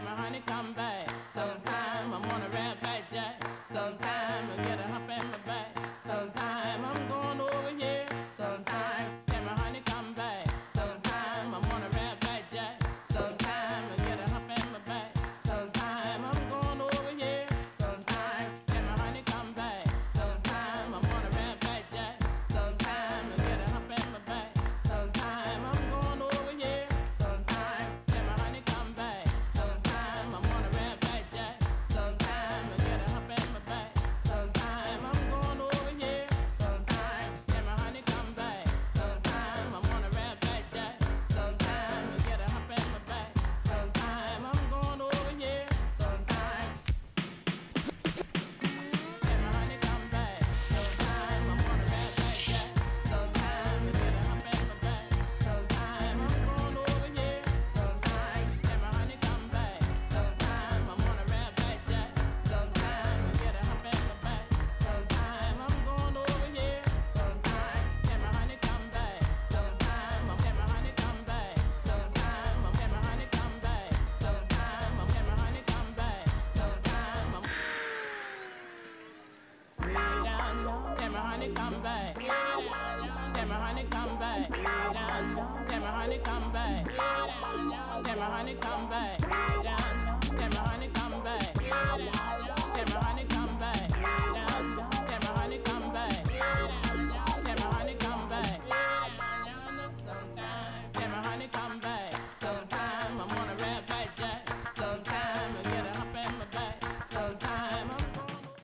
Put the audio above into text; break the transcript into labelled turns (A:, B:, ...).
A: my honey come back. Sometime I'm on a red back jack. Sometime I get a hump in my back. Sometime I'm going over here. Sometime can my honey come back. Sometime I'm on a red back jack. Sometime I get a hump in my back. Sometime I'm going over here. Sometime can my honey come back. Sometime I'm on a red back jack. Sometime I get a hump in my back. Sometime I'm going over here. Sometime can my honey come back. Sometime I'm on a red back jack. Sometime I get a hump in my back. Sometime I'm going over here. Sometime can my honey come back. Sometime I'm on a red back jack. Sometime I get a hump in my back. Sometime I'm going over here. Sometime can my honey come back. Sometime I'm on a red back jack. Sometime I get a hump in my back. Sometime I'm going over here. Sometime can my honey come back. Sometime I'm on a red back jack. Sometime I get a hump in my back. Sometime I'm going over here. Sometime can my honey come back. Sometime I'm can my honey come back. Sometime I'm can my honey come back. Sometime I'm can my honey come back. Sometime I'm way down low. Can my honey come back? Can my honey come back? Down low. Can my honey come back? Can my honey come back? Down low. Can my honey